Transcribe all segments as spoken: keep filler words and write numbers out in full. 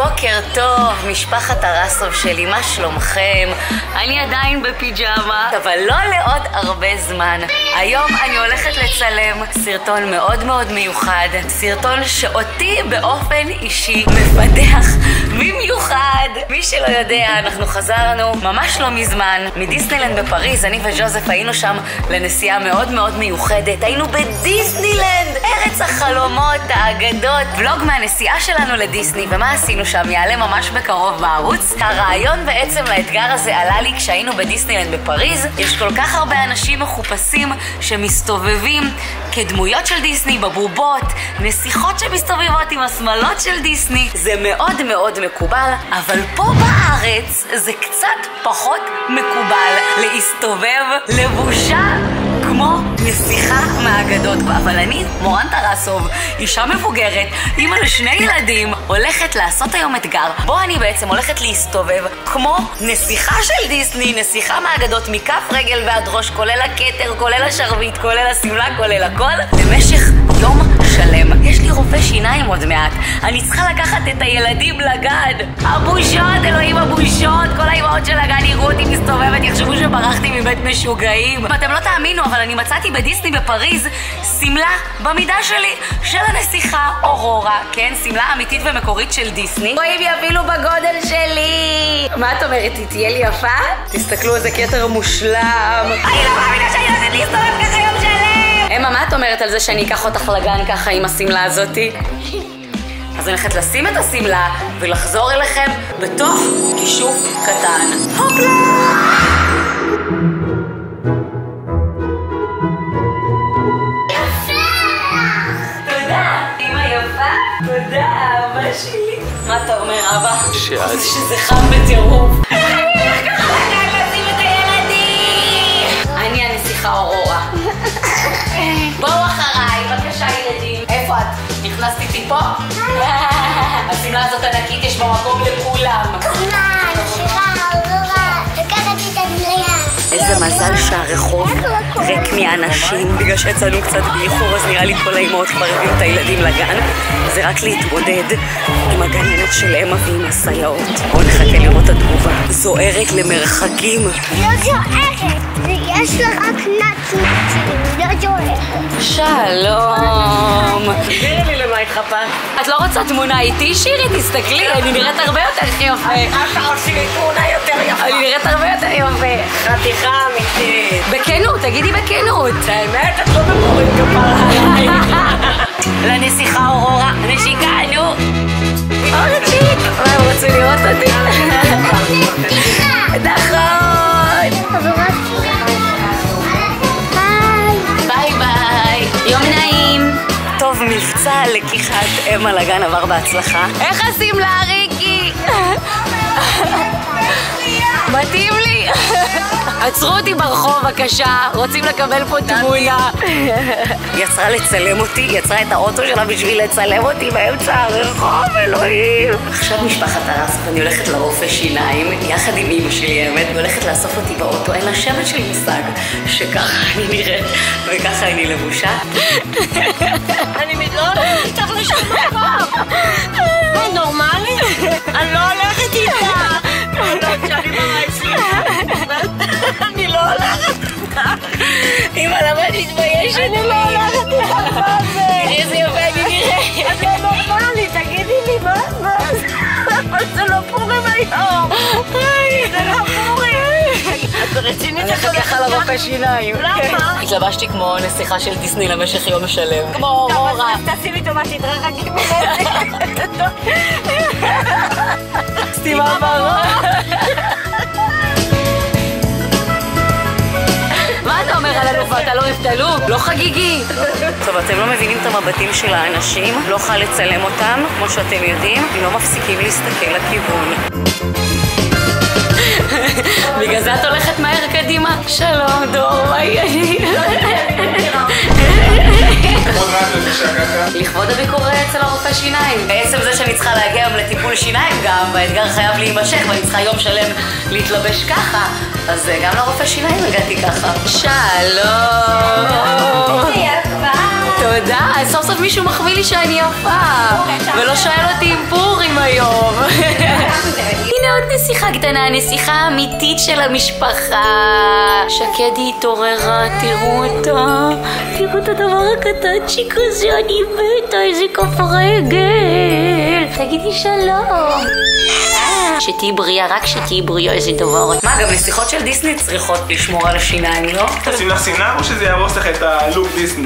בוקר טוב, משפחת הרסוב שלי, מה שלומכם? אני עדיין בפיג'מה, אבל לא לעוד הרבה זמן. היום אני הולכת לצלם סרטון מאוד מאוד מיוחד, סרטון שאותי באופן אישי מפתח במיוחד. מי שלא יודע, אנחנו חזרנו ממש לא מזמן מדיסנילנד בפריז. אני וג'וזף היינו שם לנסיעה מאוד מאוד מיוחדת. היינו בדיסנילנד, ארץ החלומות, האגדות. ולוג מהנסיעה שלנו לדיסני, ומה עשינו שם יעלה ממש בקרוב בערוץ. הרעיון בעצם לאתגר הזה עלה לי כשהיינו בדיסנילנד בפריז. יש כל כך הרבה אנשים מחופשים שמסתובבים כדמויות של דיסני, בבובות, נסיכות שמסתובבות עם השמלות של דיסני. זה מאוד מאוד מקובל, אבל פה בארץ זה קצת פחות מקובל להסתובב לבושה כמו נסיכה מהאגדות. אבל אני, מורן טרסוב, אישה מבוגרת, אימא לשני ילדים, הולכת לעשות היום אתגר בו אני בעצם הולכת להסתובב כמו נסיכה של דיסני, נסיכה מהאגדות, מכף רגל ועד ראש, כולל הכתר, כולל השרביט, כולל השמלה, כולל הכל, במשך יום שלם. יש לי רופא שיניים עוד מעט, אני צריכה לקחת את הילדים לגן. הבושות, אלוהים הבושות, כל האימהות של הגן יראו אותי מסתובבת, יחשבו שברחתי מבית משוגעים. אתם לא תאמינו, אבל אני מצאתי בדיסני בפריז סמלה במידה שלי של הנסיכה אורורה, כן, סמלה אמיתית ומקורית של דיסני. רואים לי אפילו בגודל שלי. מה את אומרת, היא תהיה לי יפה? תסתכלו איזה כתר מושלם. אני לא מאמינה שאני הולכת להסתובב ככה יום שלם. אמה, מה את אומרת על זה שאני אקח אותך לגן ככה עם הסמלה הזאתי? אז אני הולכת לשים את הסמלה ולחזור אליכם בתוך כישוף קטן. הופלה! תודה, אבא שלי. מה אתה אומר, אבא? שאת... שזה חם בטירוף. אני הולך ככה לגן לשים את הילדים. אני הנסיכה אורורה. בואו אחריי, בבקשה ילדים. איפה את? נכנסת איתי פה? השמלה הזאת ענקית, יש בה מקום לכולם. אמא, נסיכה אורורה, לקחת את המליאה. איזה מזל שהרחוב ריק מאנשים. בגלל שיצאנו קצת באיחור, אז נראה לי כל האימהות כבר הביאו את הילדים לגן. זה רק להתמודד עם הגננת של אמה ועם הסייעות. בואו נחכה לראות את התגובה. זוהרת למרחקים. לא זוהרת, יש לה רק נצנצים, לא זוהרת. שלום. תסבירי לי למה התחפשת. את לא רוצה תמונה איתי, שירי? תסתכלי, אני נראית הרבה יותר יפה. אתה עושה לי תמונה יותר יפה. אני נראית הרבה יותר יפה. חתיכה אמיתית. בכנות, תגידי בכנות. האמת, את לא במורים כפרה עליי. לנסיכה אורורה, נשיקה, נו. אורצ'יק. מה, הם רוצים לראות אותי? נכון. ביי ביי. יום נעים. טוב, מבצע לקיחת אמה לגן עבר בהצלחה. איך השמלה, ריקי? מתאים לי. עצרו אותי ברחוב, בבקשה, רוצים לקבל פה תמונה. יצרה לצלם אותי, יצרה את האוטו שלה בשביל לצלם אותי באמצע הרחוב, אלוהים. עכשיו משפחת הרסוב, אני הולכת לרופא שיניים, יחד עם אמא שלי האמת, היא הולכת לאסוף אותי באוטו, אין לה שמץ של מושג שככה אני נראית וככה אני לבושה. אני מתלוננת איתך לשם מקום. מה, נורמלי? אני לא הולכת איתך. שאני ממש אני לא הולכת איתך. אמא, למה את מתביישת? אני לא הולכת איתך, מה זה? תראי איזה יפה אני נראית. את לא נורמלי, תגידי לי, מה זה? זה לא פורים היום. זה לא פורים. את רצינית אני הולכת ככה לרופא שיניים. למה? התלבשתי כמו נסיכה של דיסני למשך יום שלם. כמו אורורה. תשימי טובה, תתרחקי ממני. סתימה בראש. מה אתה אומר על אלופה? אתה לא הבדלו? לא חגיגי. טוב, אתם לא מבינים את המבטים של האנשים, לא חל לצלם אותם, כמו שאתם יודעים, הם לא מפסיקים להסתכל לכיוון. בגלל זה את הולכת מהר קדימה? שלום, דור, מה יהיה? לכבוד הביקור אצל הרופא שיניים. בעצם זה שאני צריכה להגיע היום לטיפול שיניים גם, והאתגר חייב להימשך ואני צריכה יום שלם להתלבש ככה, אז גם לרופא שיניים הגעתי ככה. שלום. יפה. תודה, סוף סוף מישהו מחמיא לי שאני יפה ולא שואל אותי אם פורים היום. הנה עוד נסיכה קטנה, נסיכה אמיתית של המשפחה. שקדי התעוררה, תראו אותה, תראו את הדבר הקטנצ'יק הזה, אני מתה, איזה כף רגל. תגידי שלום. שתהי בריאה, רק שתהי בריאה, איזה דבר. מה, גם נסיכות של דיסני צריכות לשמור על השיניים, לא? תשים לך סינר או שזה יהרוס לך את הלוק דיסני?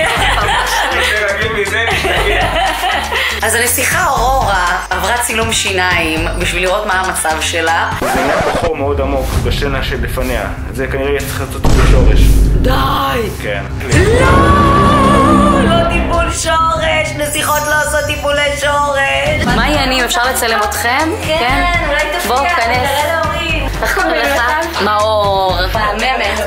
אז הנסיכה אורורה עברה צילום שיניים בשביל לראות מה המצב שלה. זה נהיה בחור מאוד עמוק בשינה שלפניה. זה כנראה יהיה צריך לעשות טיפול שורש. די! כן. לא! לא טיפול שורש! נסיכות לא עושות טיפולי שורש! מה העניינים? אפשר לצלם אתכם? כן, אולי תפתיע. בוא, כנס. איך קוראים לך? מאור. מהממת.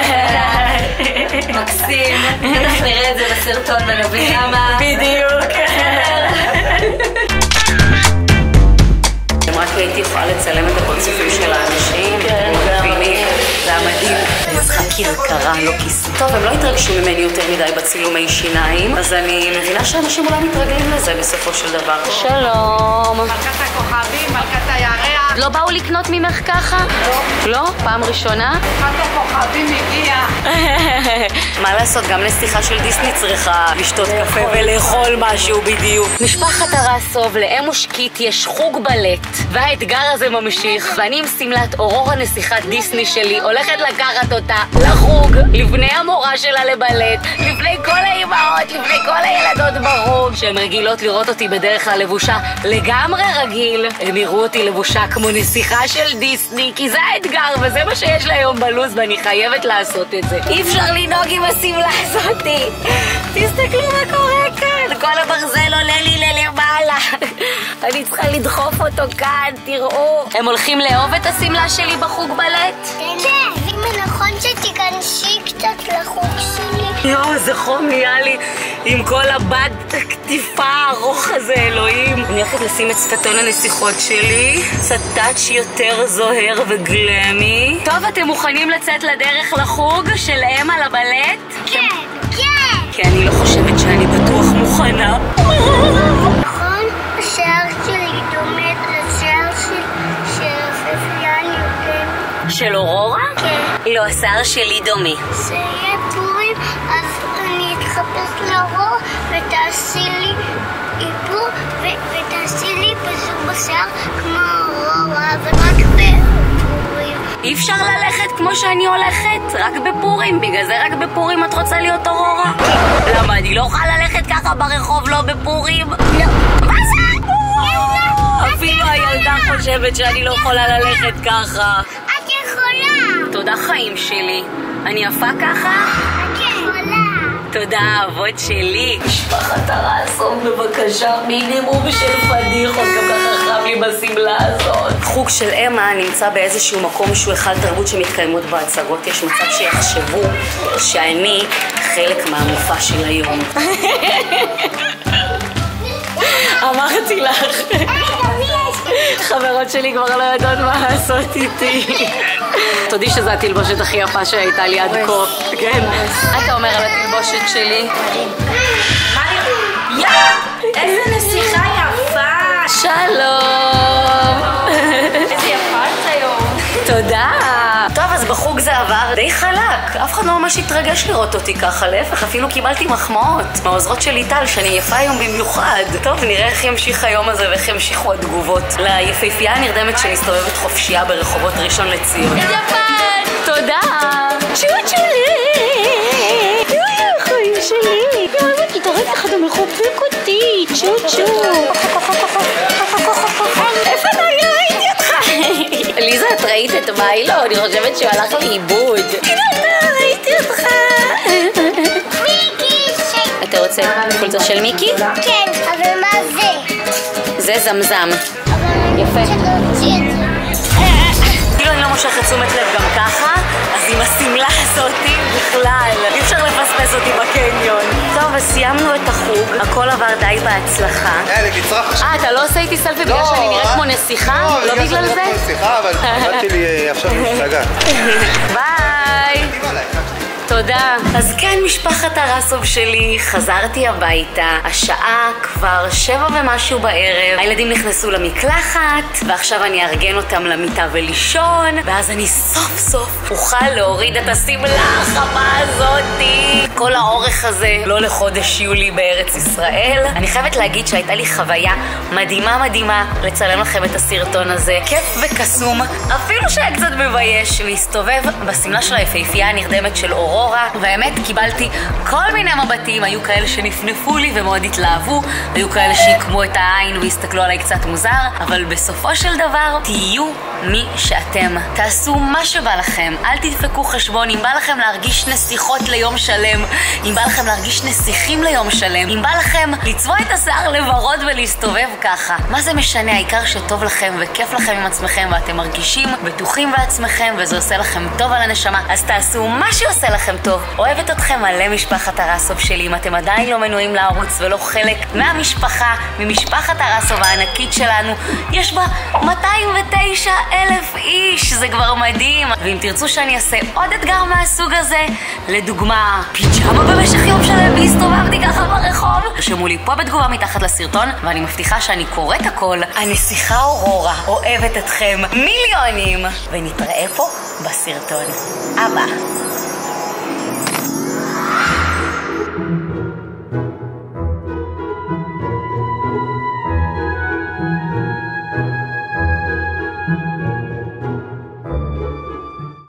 מקסים. בטח נראה את זה בסרטון ונבין למה. בדיוק. רק הייתי יכולה לצלם את הפרצופים של האנשים. מבינים? זה המדהים. אני צריכה כרכרה, לא כיסא. טוב, הם לא התרגשו ממני יותר מדי בצילומי שיניים, אז אני מבינה שאנשים אולי מתרגלים לזה בסופו של דבר. שלום. מלכת הכוכבים, מלכת הירח. לא באו לקנות ממך ככה? לא. לא? פעם ראשונה? מלכת הכוכבים הגיעה. מה לעשות, גם נסיכה של דיסני צריכה לשתות קפה ולאכול משהו בדיוק. משפחת הרסוב, לאם ושקית יש חוג בלט, והאתגר הזה ממשיך, ואני עם סמלת אורורה נסיכת דיסני שלי הולכת לקחת אותה לחוג לפני המורה שלה לבלט, לפני כל האימהות, לפני כל הילדות בחוג שהן רגילות לראות אותי בדרך כלל לבושה לגמרי רגיל. הם יראו אותי לבושה כמו נסיכה של דיסני, כי זה האתגר וזה מה שיש לה היום בלוז ואני חייבת לעשות את זה. אי אפשר לנהוג עם הסמלה הזאתי. תסתכלו מה קורה כאן, כל הברזל עולה לי ללמעלה. אני צריכה לדחוף אותו כאן, תראו. הם הולכים לאהוב את הסמלה שלי בחוג בלט? כן, אם נכון שתיכנסי קצת לחוג שלי. יואו, זה חום נהיה לי עם כל הבד הקטיפה הארוך הזה, אלוהים. אני הולכת לשים את שפתון הנסיכות שלי, קצת טאץ' יותר זוהר וגלמי. טוב, אתם מוכנים לצאת לדרך לחוג של אם על הבלט? כן, כן. כי אני לא חושבת שאני בטוח מוכנה. נכון, השיער שלי דומה לשיער של הפפיאן יותר. של אורורה? כן. לא, השיער שלי דומה. זה יהיה פורים, אז אני אתחפש לאורורה ותעשי לי איפור ותעשי לי פזור בשיער כמו אורורה, אבל רק בפורים. אי אפשר ללכת כמו שאני הולכת, רק בפורים. בגלל זה רק בפורים את רוצה להיות אורורה? למה? אני לא יכולה ללכת ככה ברחוב לא בפורים? לא. מה זה? אפילו הילדה חושבת שאני לא יכולה ללכת ככה. את יכולה. תודה חיים שלי. אני יפה ככה? את יכולה. תודה אבות שלי. משפחת הרסוב בבקשה, מינימום של פדיחות, גם ככה חם לי בסמלה הזאת. חוג של אמה נמצא באיזשהו מקום שהוא אחד תרבות שמתקיימות בהצגות. יש מצב שיחשבו שאני חלק מהמופע של היום. אמרתי לך. חברות שלי כבר לא יודעות מה לעשות איתי. תודי שזו התלבושת הכי יפה שהייתה לי עד כה. כן. אתה אומר על התלבושת שלי? יא! איזה נסיכה יפה! שלום! איזה יפה את היום. תודה! טוב, אז בחוג זה עבר די חלק. אף אחד לא ממש התרגש לראות אותי ככה, להפך, אפילו קיבלתי מחמאות מהעוזרות של ליטל, שאני יפה היום במיוחד. טוב, נראה איך ימשיך היום הזה ואיך ימשיכו התגובות ליפהפייה הנרדמת שמסתובבת חופשייה ברחובות ראשון לציון. יפה! תודה! צ'וצ'ולי! יואי, חיים שלי! יואי, תראה איך אתה מחופק אותי! צ'וצ'ו! איפה אתה? לא ראיתי אותך! ליזה, את ראית את מיילו? אני חושבת שהוא הלך לאיבוד. אתה, ראיתי אותך! מיקי ש... אתה רוצה חולצה של מיקי? כן, אבל מה זה? זה זמזם. אבל אני יפה. רוצה להוציא את זה. כאילו אני לא מושכת תשומת לב גם ככה, אז עם השמלה הזאתי בכלל אי אפשר לפספס אותי בקניון. טוב, אז סיימנו את החוג, הכל עבר די בהצלחה. אין, נצרח. אה, אתה לא עושה איתי סלפי בגלל שאני נראית כמו נסיכה? לא בגלל זה? לא, בגלל שאני נראית כמו נסיכה, אבל באתי לי עכשיו משתגעת. ביי! תגידי עליי. תודה. אז כן, משפחת הרסוב שלי, חזרתי הביתה. השעה כבר שבע ומשהו בערב. הילדים נכנסו למקלחת, ועכשיו אני ארגן אותם למיטה ולישון, ואז אני סוף סוף אוכל להוריד את השמלה החמה הזאתי. כל האורך הזה, לא לחודש יולי בארץ ישראל. אני חייבת להגיד שהייתה לי חוויה מדהימה מדהימה לצלם לכם את הסרטון הזה. כיף וקסום, אפילו שהיה קצת מבייש להסתובב בסמלה של היפהפייה הנרדמת של אורורה, והאמת קיבלתי כל מיני מבטים. היו כאלה שנפנפו לי ומאוד התלהבו, היו כאלה שיקמו את העין והסתכלו עליי קצת מוזר, אבל בסופו של דבר תהיו מי שאתם. תעשו מה שבא לכם, אל תדפקו חשבון. אם בא לכם להרגיש נסיכות ליום שלם, אם בא לכם להרגיש נסיכים ליום שלם, אם בא לכם לצבוע את השיער לוורוד ולהסתובב ככה, מה זה משנה? העיקר שטוב לכם וכיף לכם עם עצמכם ואתם מרגישים בטוחים בעצמכם וזה עושה לכם טוב על הנשמה, אז תעשו מה שעושה לכם טוב. אוהבת אתכם מלא משפחת הרסוב שלי. אם אתם עדיין לא מנויים לערוץ ולא חלק מהמשפחה, ממשפחת הרסוב הענקית שלנו, יש בה מאתיים ותשע אלף איש, זה כבר מדהים. ואם תרצו שאני אעשה עוד אתגר מהסוג הזה, לדוגמה פיג'מה במשך יום שלם והסתובבתי ככה ברחוב, תרשמו לי פה בתגובה מתחת לסרטון ואני מבטיחה שאני קוראת הכל. הנסיכה אורורה אוהבת אתכם מיליונים, ונתראה פה בסרטון הבא.